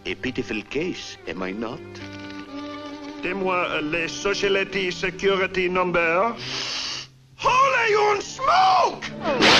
A pitiful case, am I not? Dis-moi les Society Security Number. Holy on smoke!